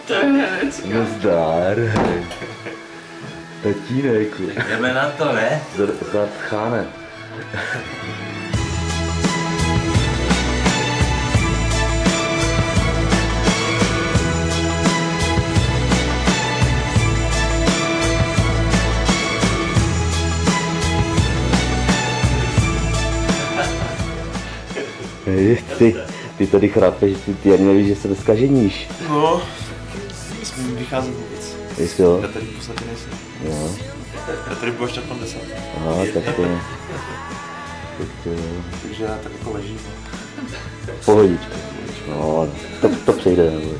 To je herečka. Nazdar. Tatínek. Jdeme na to, ne? Zatcháne. Ty tady chrápeš, ty ani nevíš, že se dneska ženíš. No, nesmím vycházet vůbec. Jestli jo? Já tady v podstatě nejsem. Jo. Já tady budu až na 10. Aha, tak to... Takže já tak jako ležím. Pohodička. No, to přejde, neboj.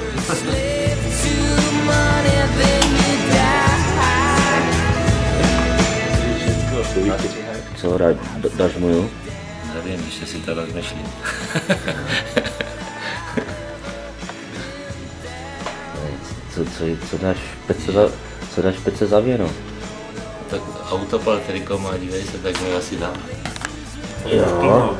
Co, dáš mu, jo? Nevím, ještě si to rozmyšlím. Co dáš pece za věno? Tak autopal triko má, dívej se, tak mi asi dám. Jo. No.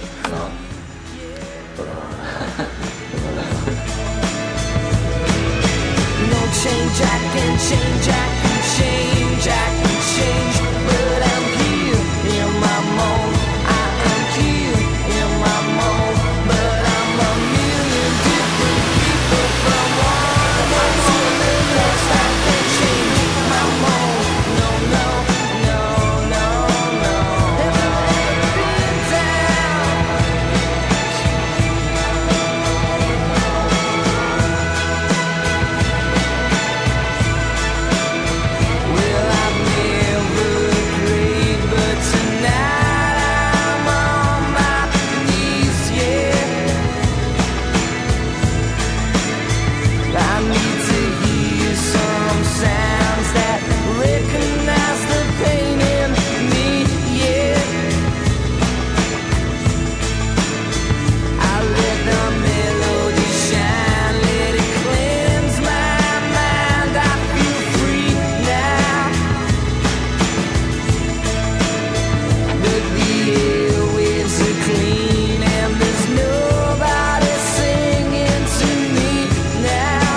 No change, I can change, I can change, I can change, but I'm here in my mold. I am here in my mold, but I'm a million different people from one to the next. I can change my mold. No, no, no, no, no. Have you ever been down? Well, I've never prayed, but tonight I'm on my knees, yeah. I need to hear some sounds that recognize the pain in me, yeah. I let the melody shine, let it cleanse my mind. I feel free now. But the airwaves are clean and there's nobody singing to me now.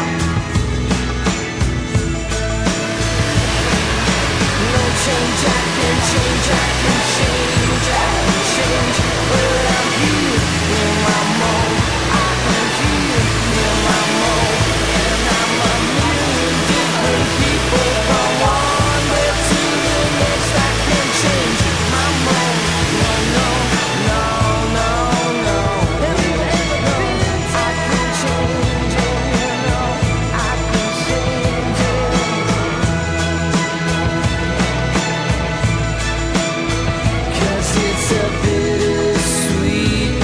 No change, I can change, I can change, I can change, but I'm here in my mold. I am here in my mold, and I'm a million different people from one bed to the next. I can change my mold. No, no, no, no, no. Have you ever been? I can change it, you know. I can change it. 'Cause it's a bittersweet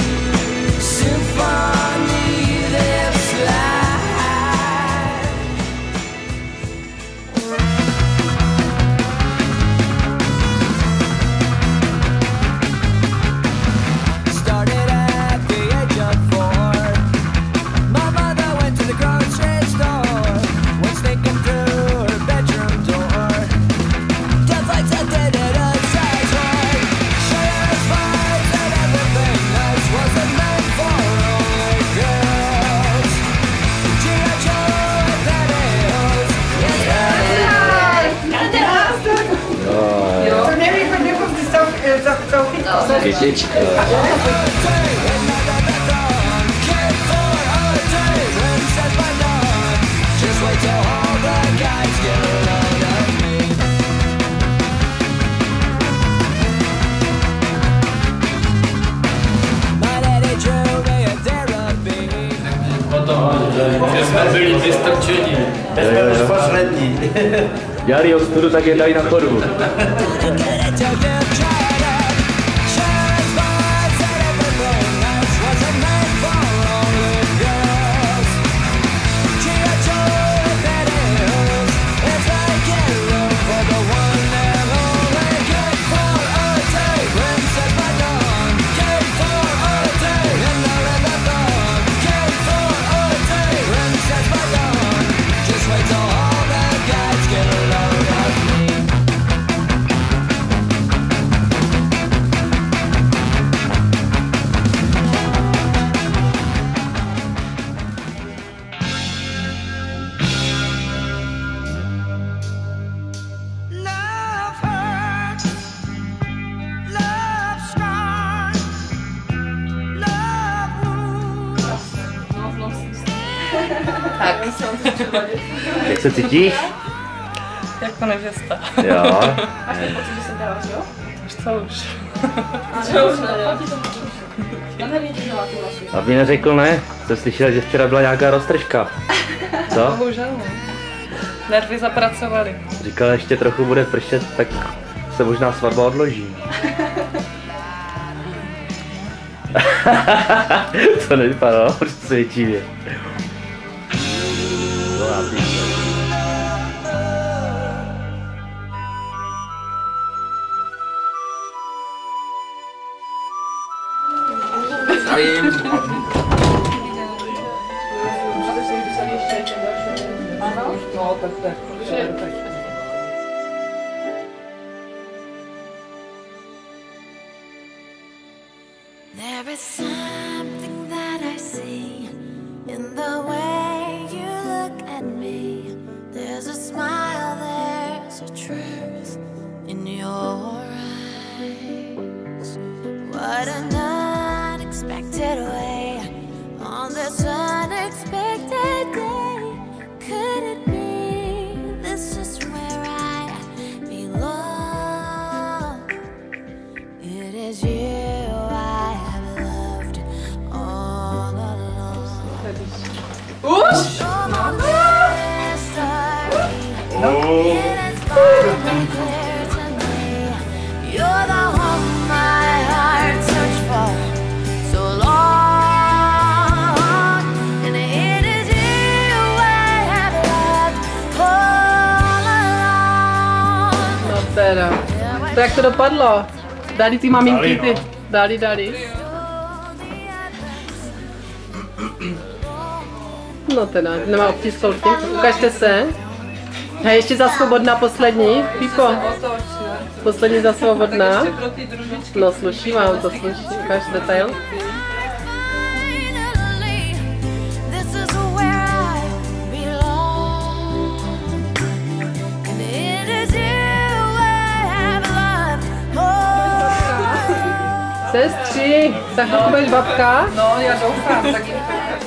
symphony that's life. Started at the age of 4. My mother went to the grocery store, was thinking through her bedroom door. Death lights are dead at a size wide. Sheriff's vibes and everything else wasn't meant for only girls. G.I. Joe and pantyhose. To nevím, proč nepustit jsou Kytička. Just wait till all the guys get a load of me. My daddy drew me a therapy. Že jsme byli vystrčeni. Jsme už poslední. Dělali ostudu, tak je dali na chodbu. Get it to give credit. Sheriff's vibes and everything else wasn't meant for only girls. G.I. Joe and pantyhose. It's like getting room for the one and only. Came for a day, princess by dawn. Came for a day, in the dawn. Came for a day, princess by dawn. Just wait till all the guys get a load of me. Tak. Jak se cítíš? Jako nevěsta. Jo. Už. A mě neřekl ne? Jste slyšel, že včera byla nějaká roztržka. Co? Bohužel ne. Nervy zapracovaly. Říkal, ještě trochu bude pršet, tak se možná svatba odloží. To nevypadalo přesvědčivě. There is something that I see in the way you look at me. There's a smile, there's a truth in your eyes. What an unexpected way on this unexpected day. Could it be this is where I belong? It is you. Teda. To jak to dopadlo? Dali ty maminky, ty. Dali. No teda, nemá obtisknout tím. Ukažte se. Hej, ještě za svobodná poslední. Pipo. Poslední za svobodná. No sluší vám, to sluší. Ukaž detail. Sestři, tak to budeš babka? No, já doufám, tak je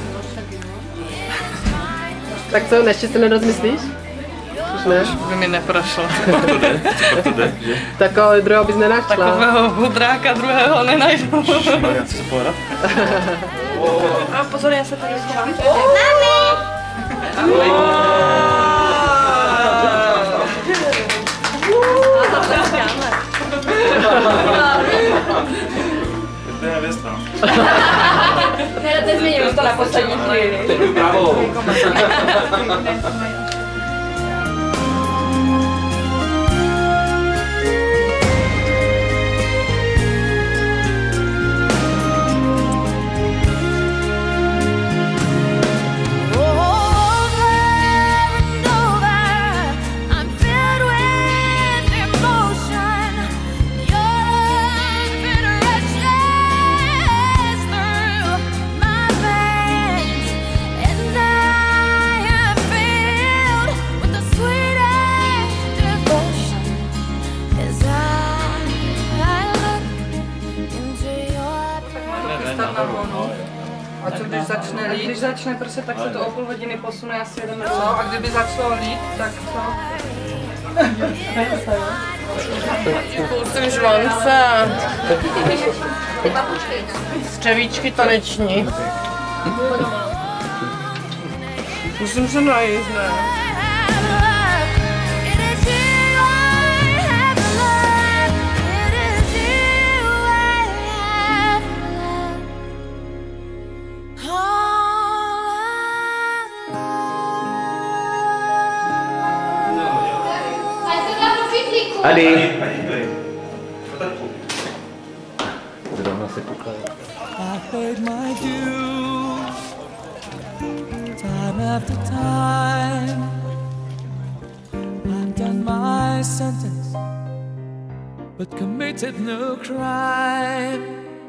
Tak co, ještě se nerozmyslíš? Už ne? by mi neprošlo. Takového druhého bys nenašla. Takového hudráka druhého nenajdu. Já chci se pohledat. A pozor, já se tady schovám. To je nevěsta. Teď změníme to na poslední chvíli. Bravo. A co když začne lít? Když začne pršet, tak se to o půl hodiny posune, asi jedeme. No, a kdyby začalo lít, tak co? Pustím žvonce. Střevíčky taneční. Musím se najít, ne? Adi. Zrovna se kouká. I've paid my dues, time after time. I've done my sentence, but committed no crime.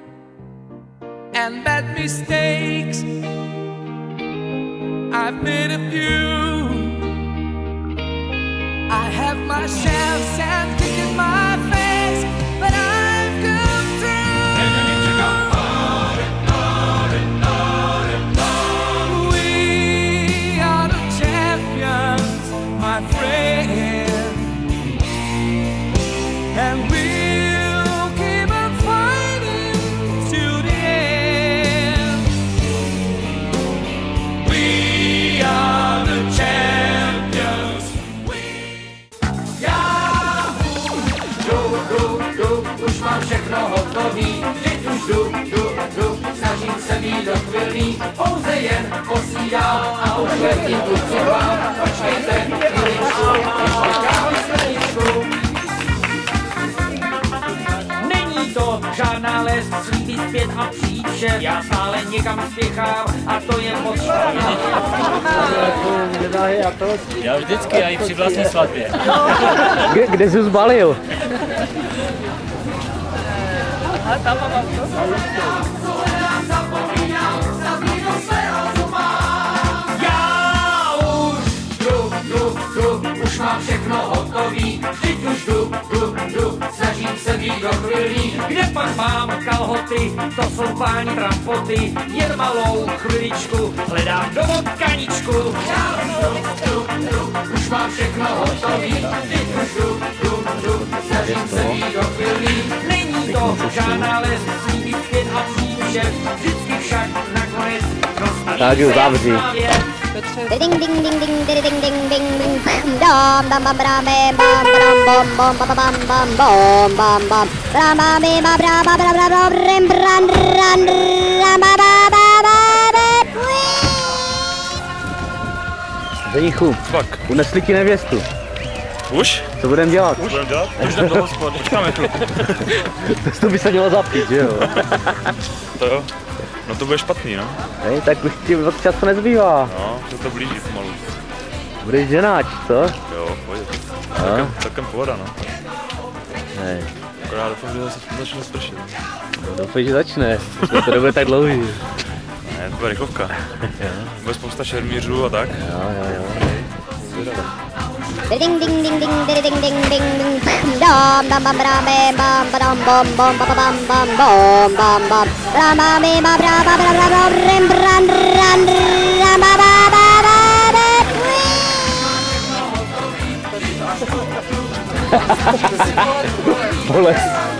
And bad mistakes, I've made a few. I have my shouts and kick in my face, but I've come through. We are hotový, teď už jdu, snažím se být dochvilný, pouze jen posídám a už letím kluci vám, počkejte, chviličku, ještě kávu skleničku. Není to žádná les, slíbí zpět a příče, já stále někam spěchám a to je moc špatně. Já vždycky, já i při vlastní svatbě. Kde jsi zbalil? Já už mám všechno hotový, teď už jdu, snažím se být dochvilný. Kde pak mám kalhoty, to jsou páni trampoty, jen malou chviličku, hledám domov kaničku. Já už mám všechno hotový, teď už jdu, snažím se být dochvilný. Není to žádná les, slíbí zpět a příště, vždycky však nakonec Tak jo, zavři. Ding ding ding ding ding ding ding ding ding dom dom bam bam bam bam bam bam bam bam bam bam bam bam bam bam bam bam bam bam bam rim bran ran ram bam bam bam. Zenichu, unesli ti nevěstu. Už? Co budeme dělat? Už budeme dělat? Už jdem do hospody. Počkáme chvilku. To by se mělo zapít, že jo? To jo. No to bude špatný, no. Hej, tak už ti moc času nezbývá. No, se to blíží pomalu. Budeš ženáč, co? Jo, pojď. Celkem pohoda, no. Hej. Akorát doufám, že zase začne spršet. No, doufám, že začne. To nebude tak dlouhý. Ne, to bude rychlovka. Bude spousta šermířů a tak. Jo. Ding ding ding ding ding ding ding ding dom dom bam bam bam bam bam bam bam bam bam bam bam bam ram bam bam bam bam bam rim bran ran ram bam bam. Vole.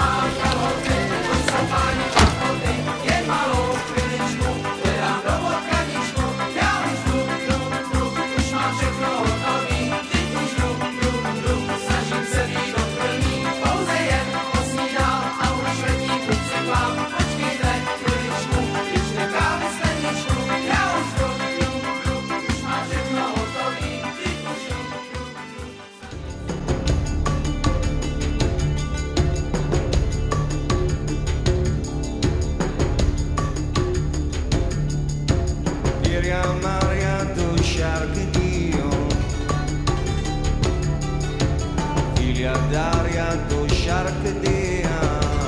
D'aria do Sharkadia,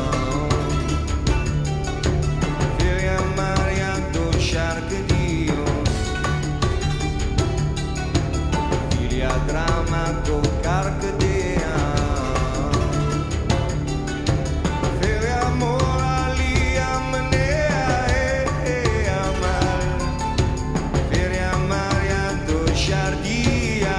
Filia Maria do Sharkadios, Filia Drama do Carcadia, Filia Moralia Manea Amal, Filia Maria do Shardia.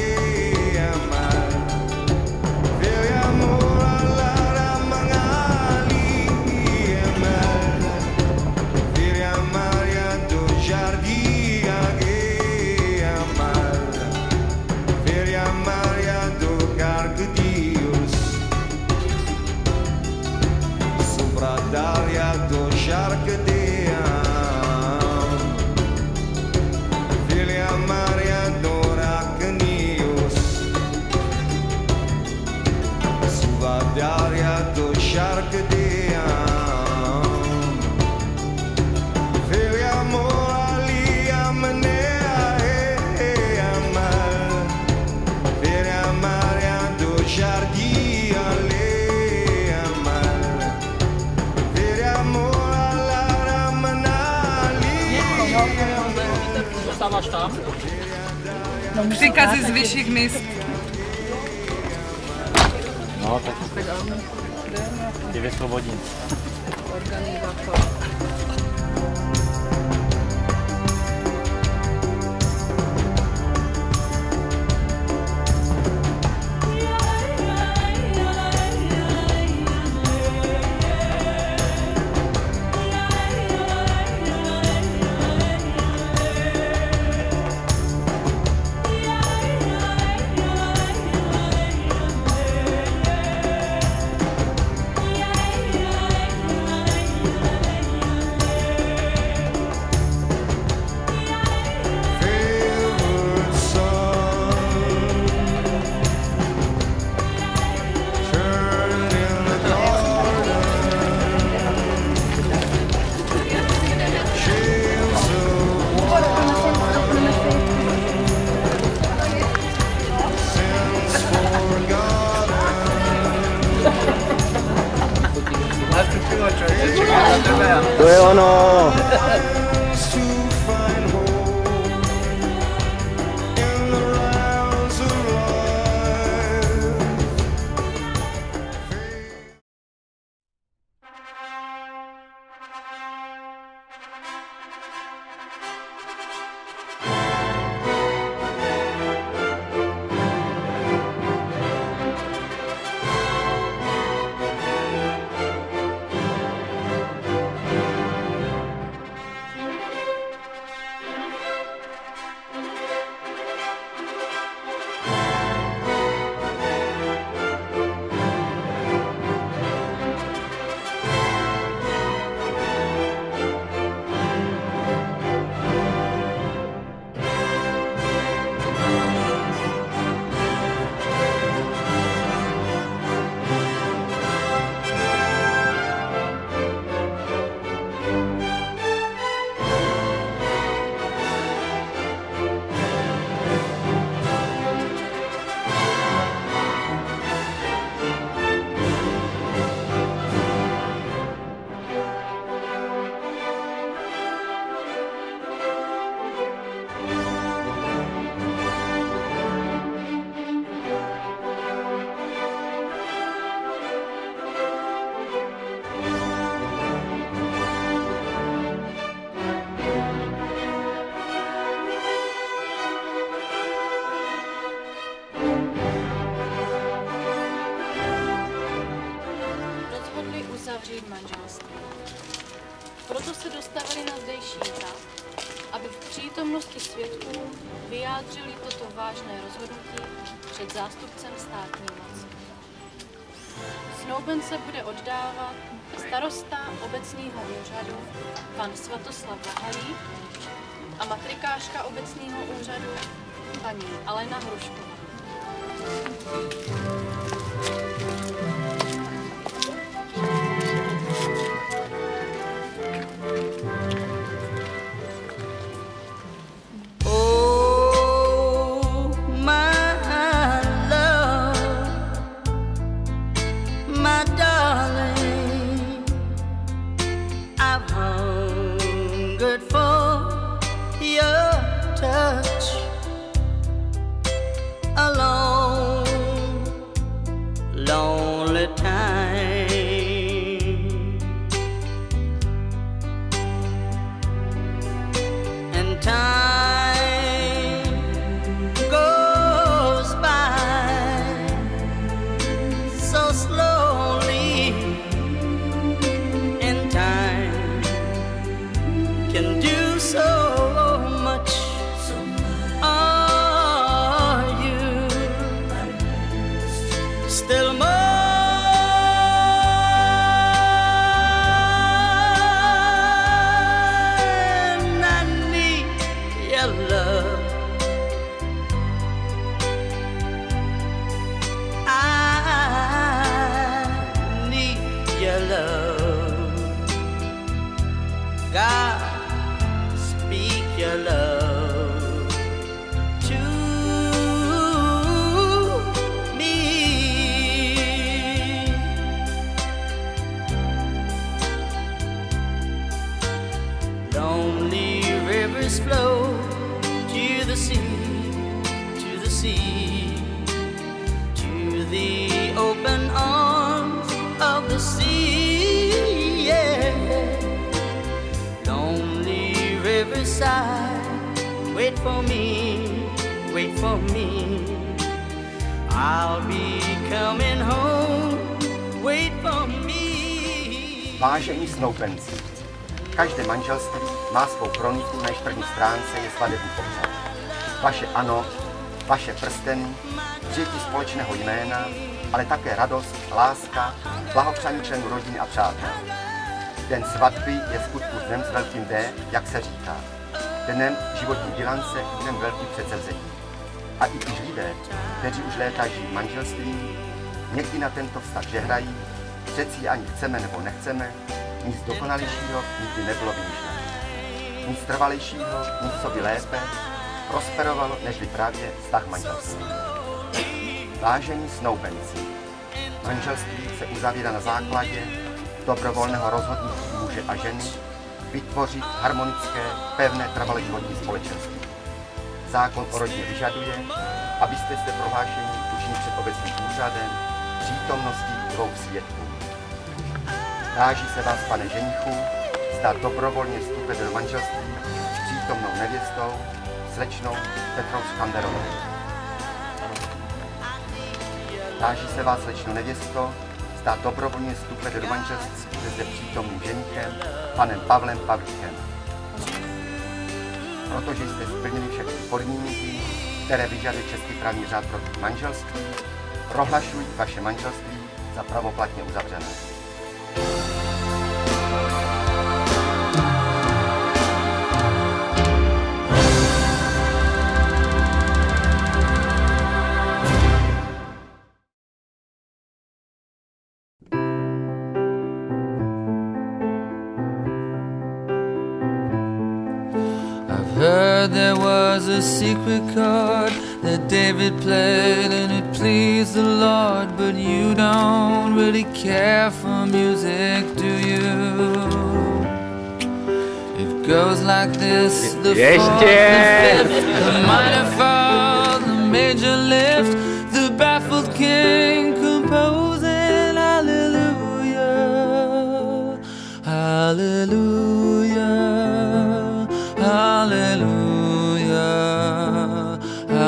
Daria do Sharkadia, Filia Maria do Racanios, Suva Daria do Sharkadia, Filia Moralia Manea Amal, Filia Maria do Jardia. Dostáváš tam? Příkazy z vyšších míst. No, tak tě vysvobodím. Organizátor. To je ono! uzavřít manželství. Proto se dostavili na zdejší hrad, aby v přítomnosti svědků vyjádřili toto vážné rozhodnutí před zástupcem státní moci. Snoubence bude oddávat starosta obecního úřadu pan Svatoslav Vahalík a matrikářka obecního úřadu paní Alena Hrušková. Vážení snoubenci, každé manželství má svou kroniku, na jež první stránce je svatební popřad. Vaše ano, vaše prsteny, přijetí společného jména, ale také radost, láska, blahopřání členů rodiny a přátel. Den svatby je skutku dnem s velkým D, jak se říká. Dnem životní bilance, dnem velkých předsevzetí. A i když lidé, kteří už léta žijí v manželství, někdy na tento vztah žehrají, přeci ani chceme nebo nechceme, nic dokonalejšího nikdy nebylo vymyšleno. Nic trvalejšího, nic co by lépe prosperovalo, nežli právě vztah manželství. Vážení snoubenci, manželství se uzavírá na základě dobrovolného rozhodnutí muže a ženy vytvořit harmonické, pevné, trvalé životní společenství. Zákon o rodině vyžaduje, abyste se prohlášení učinili před obecním úřadem v přítomnosti dvou svědků. Táží se vás, pane ženichu, zda dobrovolně vstupujete do manželství s přítomnou nevěstou, slečnou Petrou Skanderovou. Táží se vás, slečno nevěsto, zda dobrovolně vstupujete do manželství se zde přítomným ženichem, panem Pavlem Pavlíkem. Protože jste splnili všechny podmínky, které vyžaduje český právní řád pro manželství, prohlašuji vaše manželství za pravoplatně uzavřené. Heard there was a secret chord that David played and it pleased the Lord, but you don't really care for music, do you? It goes like this, the fourth, the fifth, the minor fall, the major lift, the baffled king composing hallelujah, hallelujah. Hallelujah,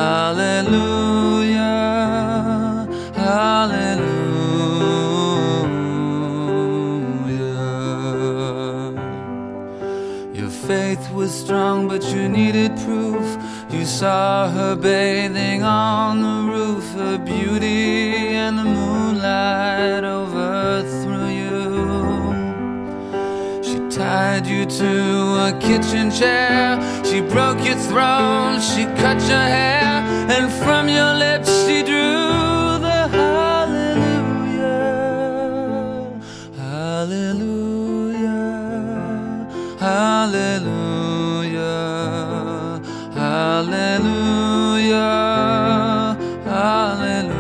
hallelujah, hallelujah. Your faith was strong, but you needed proof. You saw her bathing on the roof, her beauty and the moonlight overthrew you. Tied you to a kitchen chair, she broke your throne, she cut your hair, and from your lips she drew the hallelujah, hallelujah, hallelujah, hallelujah, hallelujah.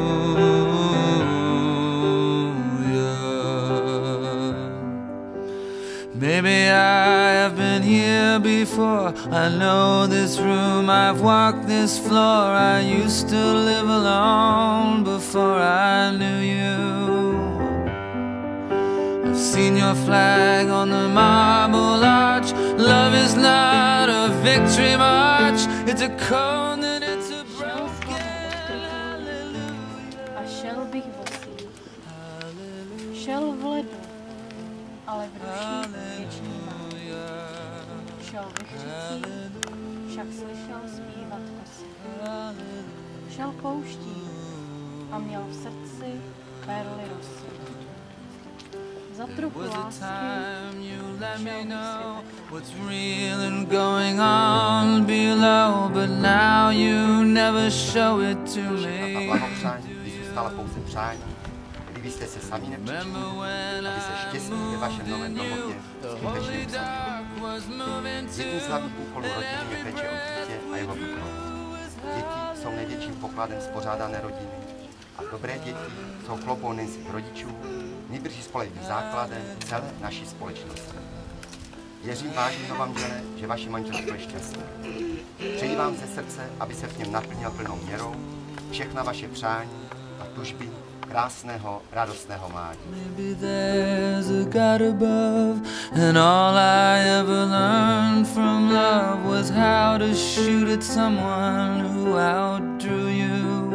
Maybe I have been here before. I know this room, I've walked this floor. I used to live alone before I knew you. I've seen your flag on the marble arch. Love is not a victory march. It's a cone and it's a broken hallelujah. A šel bych bosý. Šel v ledu, ale v duši věčný má. Šel ve chřicích, však slyšel zpívat kosy. Šel pouští a měl v srdci perly rosy. Za trochu lásky šel what's real and going on below, but now you never show it to me. Zůstala pouze přání, kdyby jste se sami nepřičinili, aby se štěstí ve vašem novém domově skutečně usadilo. Jedním z hlavních úkolů rodiny je péče o dítě a jeho výchovu. Děti jsou největším pokladem spořádané rodiny a dobré děti jsou kloubou svých rodičů, nýbrž spolehlivým základem celé naší společnosti. Věřím, vážení manželé, že vaše manželství je šťastné. Přeji vám ze srdce, aby se v něm naplnil plnou měrou všechna vaše přání a tužby krásného, radostného mládí. Maybe there's a God above, and all I ever learned from love was how to shoot at someone who outdrew you.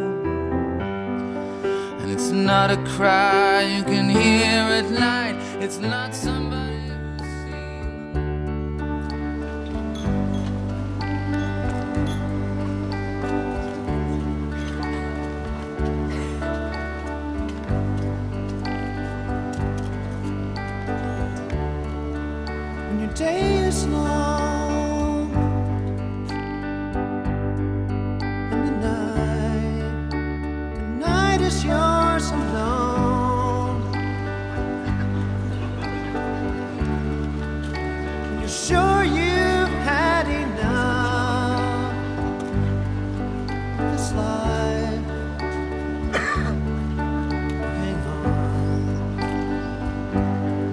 And it's not a cry you can hear at night, it's not somebody. Day is long and the night is yours alone. And you're sure you've had enough of this life. Hang on.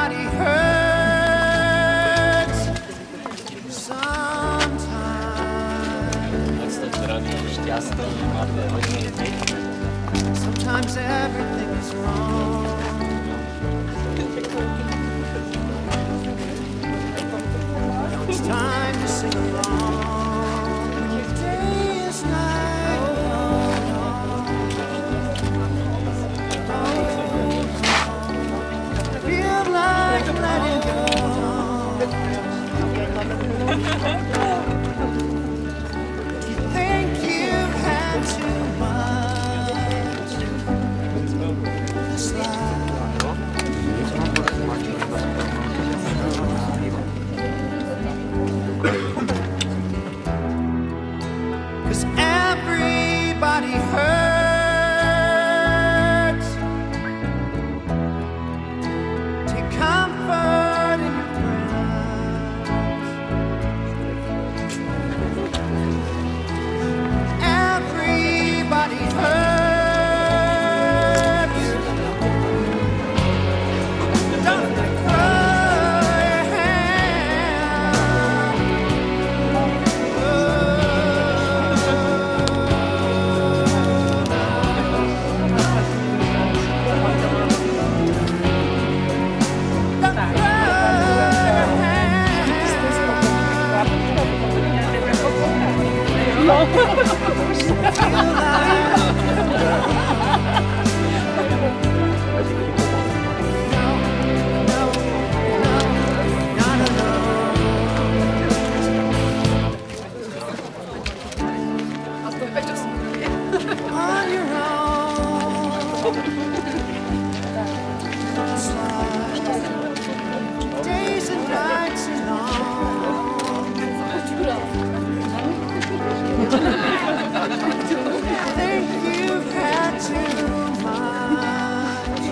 Everybody hurts sometimes. Sometimes everything is wrong. It's time to sing along. Day is night long. Feel like letting go. You think you've had too much this life. 'Cause everybody hurts. Take comfort in your friends. Everybody hurts. Don't throw your hand. On your own. Days and nights are long. Think you've had too much.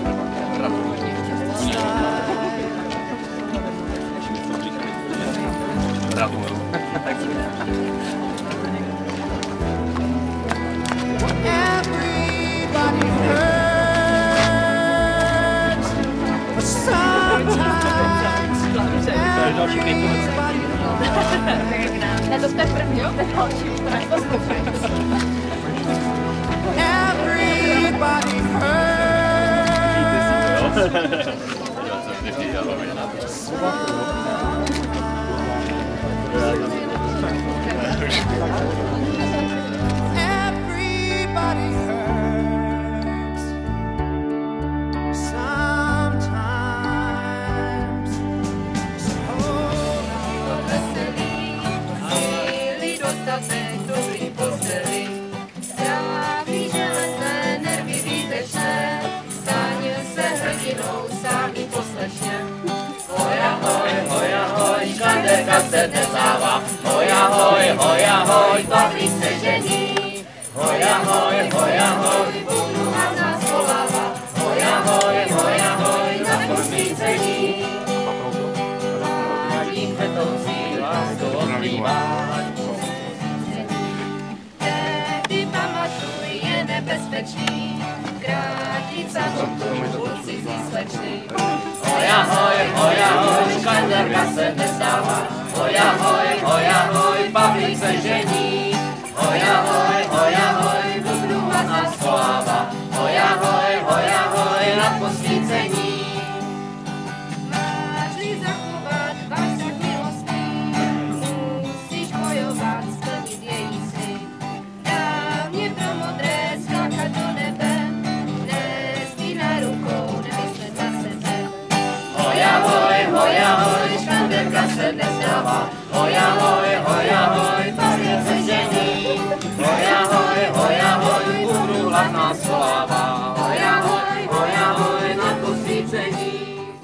Everybody hurts, but sometimes everybody Everybody Everybody hurts sometimes. So hold on. Síly dostatek dobrý posteli. Zdraví železné, nervy výtečné. Stánil se hrdinou sám i poslečně. Hoj ahoj, škanderka se nezává. Hoj ahoj, Pavlík se žení. Hoj ahoj, budu a nás volává. Hoj ahoj, na posvícení. Mladým kvetoucí lásku odlívá. Tehdy pamatuj, je nebezpečný. Krátit za tomto cizí slečny. Hoj ahoj, škanderka se nestává. Hoj ahoj, Pavlík se žení. Hoj ahoj, budu a nás volává. Hoj ahoj, na posvícení. Máš-li zachovat vášeň milostí, musíš bojovat, splnit její sny. Dávně pro modré skákat do nebe, nést na rukou, nemyslet na sebe. Hoj ahoj, škanderka se nezdává. Hoj ahoj, Pavlík se žení. Hoj ahoj, budu hlad nás volává. Hoj ahoj, na posvícení.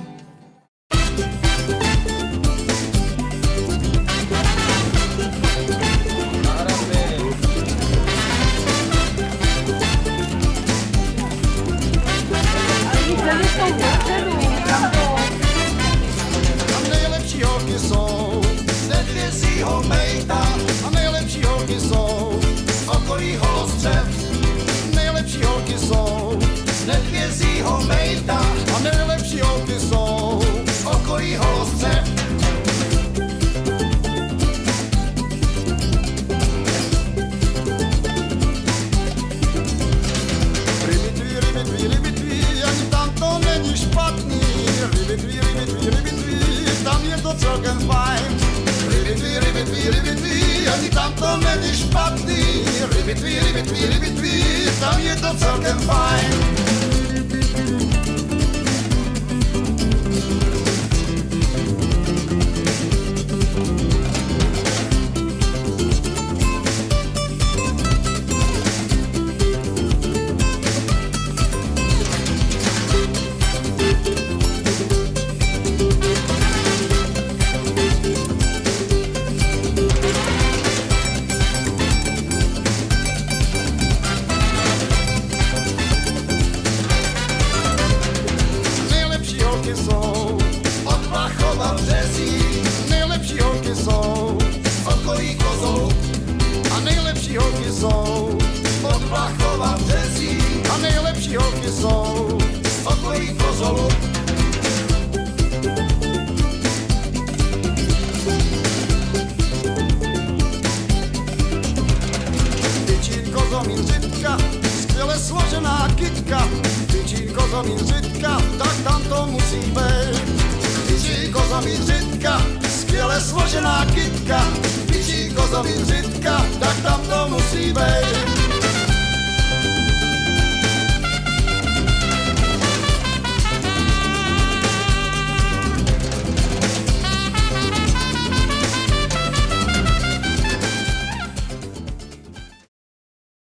Nejlepší holky jsou z Nedvězího Mejta a nejlepší holky jsou z okolí Holostřev. Nejlepší holky jsou z Nedvězího Mejta a nejlepší holky jsou z svojí holosce. Rybitví, ani tam to není špatný. Rybitví, tam je to celkem fajn. Rybitví, ani tam to není špatný. Rybitví, tam je to celkem fajn. Skvěle složená kytka, tyčínko zamířitka, tak tam to musí být. Tyčínko zamířitka, skvěle složená kytka, tyčínko zamířitka, tak tam to musí být.